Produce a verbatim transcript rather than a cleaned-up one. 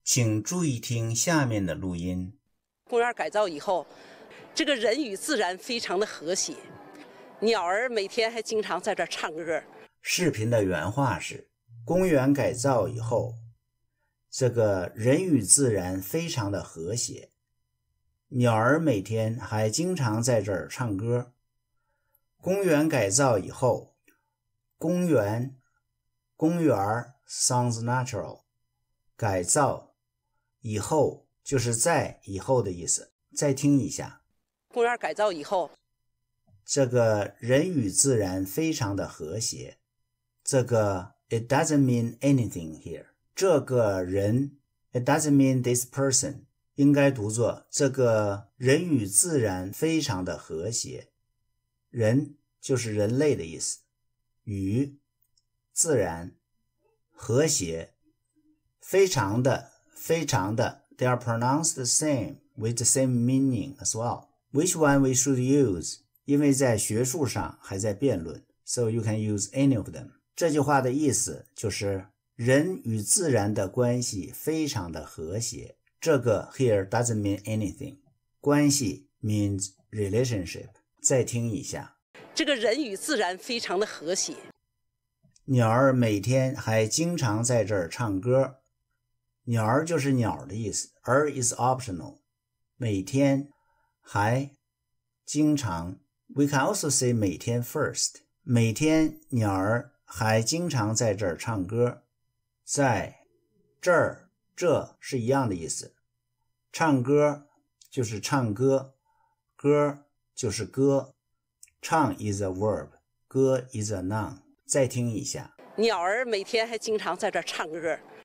请注意听下面的录音。 公园改造以后，这个人与自然非常的和谐，鸟儿每天还经常在这儿唱歌。 视频的原话是：公园改造以后，这个人与自然非常的和谐，鸟儿每天还经常在这儿唱歌。公园改造以后，公园公园 sounds natural， 改造以后就是在以后的意思。再听一下。 公园改造以后， 这个人与自然非常的和谐。这个 it doesn't mean anything here。这个人 it doesn't mean this person， 应该读作这个人与自然非常的和谐。人就是人类的意思，与自然和谐，非常的非常的 they are pronounced the same with the same meaning as well. Which one we should use？ 因为在学术上还在辩论 so you can use any of them。 这句话的意思就是人与自然的关系非常的和谐。这个 here doesn't mean anything， 关系 means relationship。 再听一下。 这个人与自然非常的和谐。 鸟儿每天还经常在这儿唱歌。鸟儿就是鸟的意思，而 is optional。 每天还经常 we can also say 每天 first。 每天鸟儿还经常在这儿唱歌。在这儿这是一样的意思，唱歌就是唱歌，歌就是歌，唱 is a verb， 歌 is a noun。 再听一下。 鸟儿每天还经常在这儿唱歌。